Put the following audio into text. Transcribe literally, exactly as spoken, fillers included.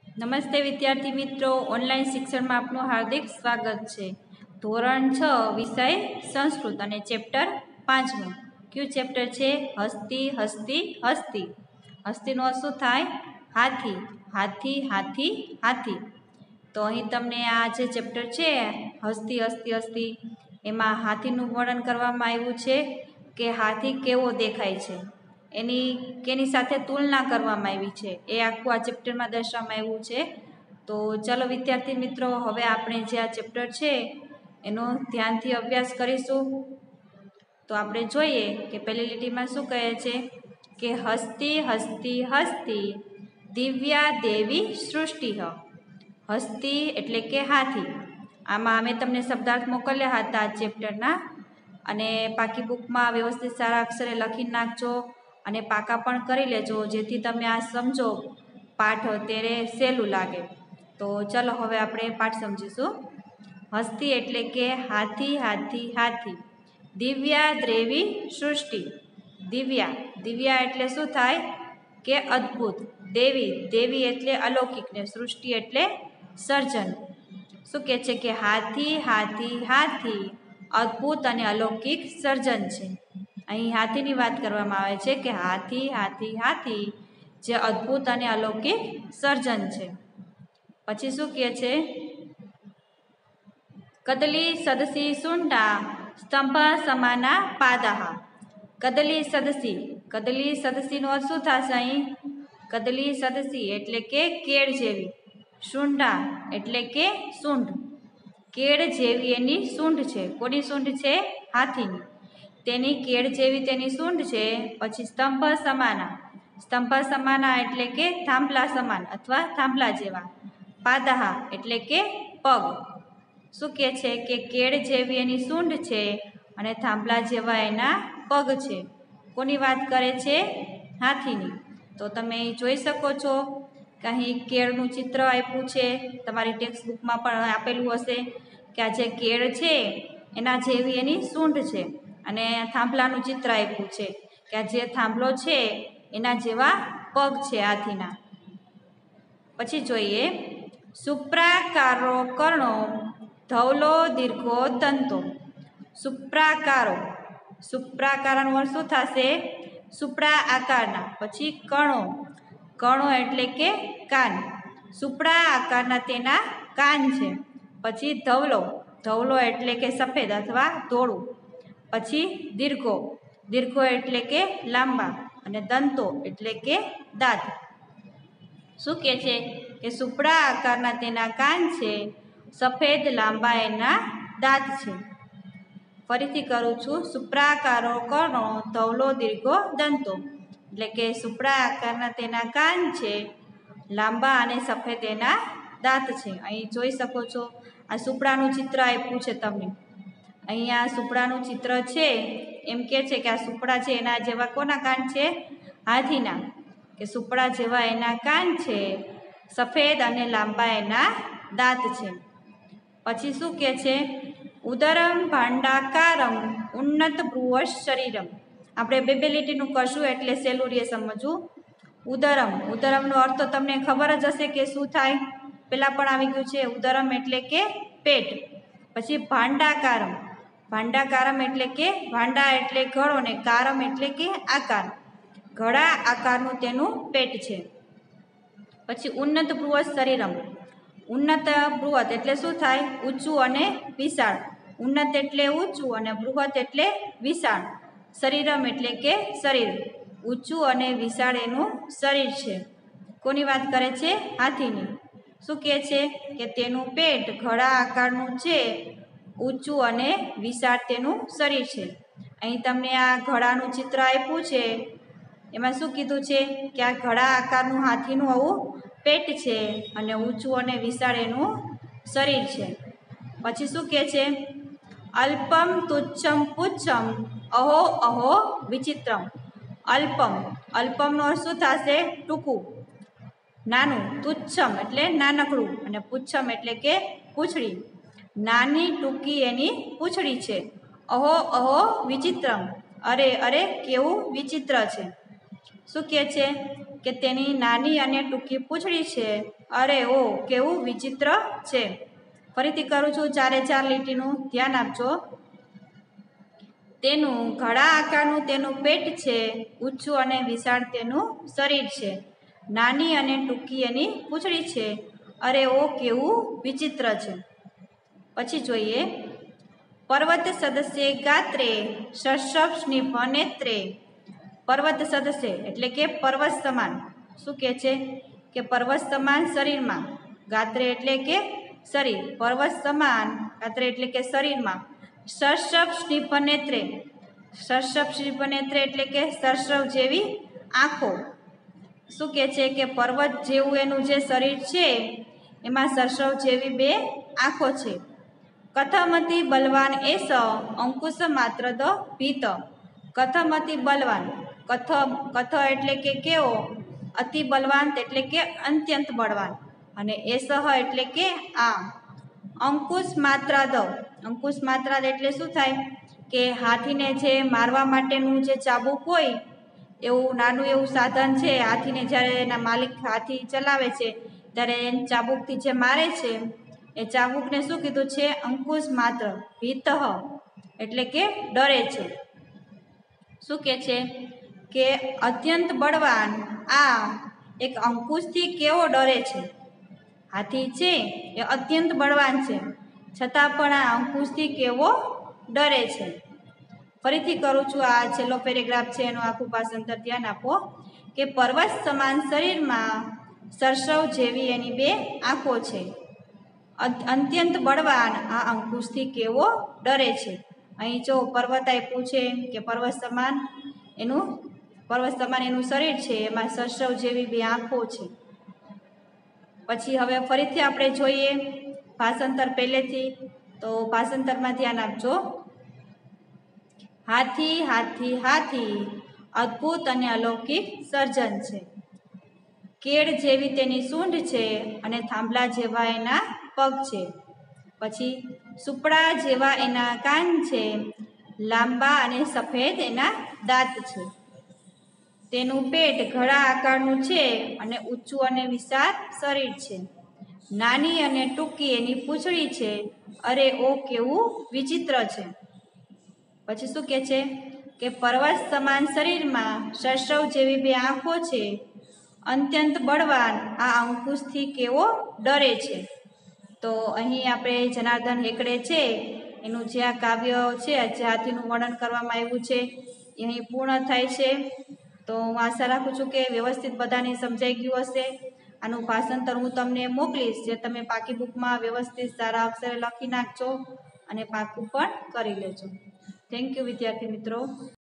નમસ્તે વિદ્યાર્થી મિત્રો, ઓનલાઈન શિક્ષણમાં આપનું હાર્દિક સ્વાગત છે। ધોરણ છ વિષય સંસ્કૃત અને ચેપ્ટર પાંચમું। કયું ચેપ્ટર છે? હસ્તી હસ્તી હસ્તી। હસ્તીનો અર્થ શું થાય? હાથી। હાથી હાથી હાથી। તો અહીં તમને આ જે ચેપ્ટર છે હસ્તી હસ્તી હસ્તી, એમાં હાથીનું વર્ણન કરવામાં આવ્યું છે કે હાથી કેવો દેખાય છે, એની કેની સાથે તુલના કરવામાં આવી છે, એ આખું આ ચેપ્ટરમાં દર્શાવવામાં આવ્યું છે। તો ચલો વિદ્યાર્થી મિત્રો, હવે આપણે જે આ ચેપ્ટર છે એનો ધ્યાનથી અભ્યાસ કરીશું। તો આપણે જોઈએ કે પહેલી લીટીમાં શું કહે છે કે હસ્તી હસ્તી હસ્તી દિવ્યા દેવી સૃષ્ટિ। હસ્તી એટલે કે હાથી। આમાં અમે તમને શબ્દાર્થ મોકલ્યા હતા આ ચેપ્ટરના, અને પાકી બુકમાં વ્યવસ્થિત સારા અક્ષરે લખી નાખજો અને પાકા પણ કરી લેજો, જેથી તમે આ સમજો પાઠ અત્યારે સહેલું લાગે। તો ચલો હવે આપણે પાઠ સમજીશું। હસ્તી એટલે કે હાથી હાથી હાથી। દિવ્યા દેવી સૃષ્ટિ। દિવ્યા દિવ્યા એટલે શું થાય કે અદ્ભુત। દેવી દેવી એટલે અલૌકિક ને સૃષ્ટિ એટલે સર્જન। શું કહે છે કે હાથી હાથી હાથી અદ્ભુત અને અલૌકિક સર્જન છે। અહીં હાથીની વાત કરવામાં આવે છે કે હાથી હાથી હાથી જે અદ્ભુત અને અલૌકિક સર્જન છે। પછી શું કહે છે? કદલી સદસી સુંડા સ્તંભ સમાના પાદઃ। કદલી સદસી કદલી સદસીનો અર્થ શું થશે અહીં? કદલી સદસી એટલે કે કેળ જેવી, સુંડા એટલે કે સૂંઢ। કેળ જેવી એની સૂંઢ છે। કોની સૂંઢ છે? હાથીની। તેની કેળ જેવી તેની સૂંઢ છે। પછી સ્તંભ સમાના, સ્તંભ સમાના એટલે કે થાંભલા સમાન અથવા થાંભલા જેવા। પાદઃ એટલે કે પગ। શું કહે છે કે કેળ જેવી એની સૂંઢ છે અને થાંભલા જેવા એના પગ છે। કોની વાત કરે છે? હાથીની। તો તમે જોઈ શકો છો કે અહીં કેળનું ચિત્ર આપ્યું છે, તમારી ટેક્સ્ટ બુકમાં પણ આપેલું હશે કે આ જે કેળ છે એના જેવી એની સૂંઢ છે, અને થાંભલાનું ચિત્ર આપ્યું છે કે આ જે થાંભલો છે એના જેવા પગ છે હાથીના। પછી જોઈએ સુપ્રાકારો કર્ણો ધવલો દીર્ઘો દંતો। સુપ્રાકારો સુપ્રાકારનો અર્થ શું થશે? સુપડા આકારના। પછી કર્ણો કર્ણો એટલે કે કાન, સુપડા આકારના તેના કાન છે। પછી ધવલો ધવલો એટલે કે સફેદ અથવા ધોળું। પછી દીર્ઘો દીર્ઘો એટલે કે લાંબા, અને દંતો એટલે કે દાંત। શું કહે છે કે સુપડા આકારના તેના કાન છે, સફેદ લાંબા એના દાંત છે। ફરીથી કરું છું, સુપ્રાકારો કર્ણો ધવલો દીર્ઘો દંતો, એટલે કે સુપડા આકારના તેના કાન છે, લાંબા અને સફેદ એના દાંત છે। અહીં જોઈ શકો છો આ સુપડાનું ચિત્ર આપ્યું છે તમને। અહીંયા સુપડાનું ચિત્ર છે, એમ કે છે કે આ સુપડા છે એના જેવા કોના કાન છે? હાથીના। કે સુપડા જેવા એના કાન છે, સફેદ અને લાંબા એના દાંત છે। પછી શું કહે છે? ઉદરમ ભાંડાકારમ ઉન્નત ભ્રુવ શરીરમ। આપણે બે બે લીટીનું કરશું એટલે સહેલું રહે સમજવું। ઉદરમ ઉદરમનો અર્થ તો તમને ખબર જ હશે કે શું થાય, પેલા પણ આવી ગયું છે। ઉદરમ એટલે કે પેટ। પછી ભાંડાકારમ ભાંડાકારમ એટલે કે ભાંડા એટલે ઘડો ને કારમ એટલે કે આકાર, ઘડા આકારનું તેનું પેટ છે। પછી ઉન્નત ભ્રુવ શરીરમ ઉન્નત બૃહત એટલે શું થાય? ઊંચું અને વિશાળ। ઉન્નત એટલે ઊંચું અને બૃહત એટલે વિશાળ। શરીરમ એટલે કે શરીર, ઊંચું અને વિશાળ એનું શરીર છે। કોની વાત કરે છે? હાથીની। શું કહે છે કે તેનું પેટ ઘડા આકારનું છે, ઊંચું અને વિશાળ તેનું શરીર છે। અહીં તમને આ ઘડાનું ચિત્ર આપ્યું છે, એમાં શું કીધું છે કે આ ઘડા આકારનું હાથીનું આવું પેટ છે અને ઊંચું અને વિશાળ એનું શરીર છે। પછી શું કહે છે? અલ્પમ તુચ્છમ પુચ્છમ અહો અહો વિચિત્રમ। અલ્પમ અલ્પમનો અર્થ શું થશે? ટૂંકું, નાનું। તુચ્છમ એટલે નાનકડું, અને પુચ્છમ એટલે કે પૂંછડી। નાની ટૂંકી એની પૂંછડી છે। અહો અહો વિચિત્રમ અરે અરે કેવું વિચિત્ર છે। શું કહે છે કે તેની નાની અને ટૂંકી પૂંછડી છે, અરે ઓ કેવું વિચિત્ર છે. ફરીથી કરું છું ચારે ચાર લીટીનું ધ્યાન આપજો. તેનું ઘડા આકારનું તેનું પેટ છે, ઊંચું અને વિશાળ તેનું શરીર છે, નાની અને ટૂંકી એની પૂંછડી છે. અરે ઓ કેવું વિચિત્ર છે. પછી જોઈએ પર્વત સદસ્ય ગાત્રે શશબ સ્નિપ નેત્રે. પર્વત સદસ્ય એટલે કે પર્વત સમાન. શું કહે છે કે પર્વત સમાન શરીરમાં, ગાત્રે એટલે કે શરીર, પર્વત સમાન ગાત્રે એટલે કે શરીરમાં, શશબ સ્નિપ નેત્રે. શશબ સ્નિપ નેત્રે એટલે કે સરસવ જેવી આંખો. શું કહે છે કે પર્વત જેવું એનું જે શરીર છે એમાં સરસવ જેવી બે આંખો છે. કથમતી બલવાન એસ અંકુશ માત્ર દ ભીત. કથમતી બલવાન, કથ કથ એટલે કે કેવો, અતિ બલવાન એટલે કે અત્યંત બળવાન, અને એસહ એટલે કે આ. અંકુશ માત્રા દ, અંકુશ માત્રા એટલે શું થાય કે હાથીને જે મારવા માટેનું જે ચાબુક હોય એવું નાનું એવું સાધન છે. હાથીને જ્યારે એના માલિક હાથી ચલાવે છે ત્યારે એને ચાબુકથી જે મારે છે એ ચાબુકને શું કીધું છે? અંકુશ માત્ર. ભીતઃ એટલે કે ડરે છે. શું કહે છે કે અત્યંત બળવાન આ એક અંકુશથી કેવો ડરે છે. હાથી છે એ અત્યંત બળવાન છે, છતાં પણ આ અંકુશથી કેવો ડરે છે. ફરીથી કરું છું, આ છેલ્લો પેરેગ્રાફ છે એનું આખું ભાષાંતર ધ્યાન આપો કે પર્વત સમાન શરીરમાં સરસવ જેવી એની બે આંખો છે, અત્યંત બળવાન આ અંકુશથી કેવો ડરે છે. અહીં જો પર્વત આપ્યું છે કે પર્વત સમાન એનું પર્વત સમાન એનું શરીર છે, એમાં સરસવ જેવી બે આંખો છે. પછી હવે ફરીથી આપણે જોઈએ ભાષાંતર પહેલેથી, તો ભાષાંતરમાં ધ્યાન આપજો. હાથી હાથી હાથી અદ્ભુત અને અલૌકિક સર્જન છે. કેળ જેવી તેની સૂંઢ છે અને થાંભલા જેવા એના પગ છે. પછી સુપડા જેવા એના કાન છે, લાંબા અને સફેદ એના દાંત છે. તેનું પેટ ઘડા આકારનું છે અને ઊંચું અને વિશાળ શરીર છે, નાની અને ટૂંકી એની પૂંછડી છે. અરે ઓ કેવું વિચિત્ર છે. પછી શું કહે છે કે પર્વત સમાન શરીરમાં સરસવ જેવી બે આંખો છે, અત્યંત બળવાન આ અંકુશથી કેવો ડરે છે. તો અહીં આપણે જનાર્દન હેકડે છે એનું જે આ કાવ્ય છે, જે હાથીનું વર્ણન કરવામાં આવ્યું છે એ અહીં પૂર્ણ થાય છે. તો હું આશા રાખું છું કે વ્યવસ્થિત બધાને સમજાઈ ગયું હશે. આનું ભાષાંતર હું તમને મોકલીશ, જે તમે પાકી બુકમાં વ્યવસ્થિત સારા અક્ષરે લખી નાખજો અને પાકું પણ કરી લેજો. થેન્ક યુ વિદ્યાર્થી મિત્રો.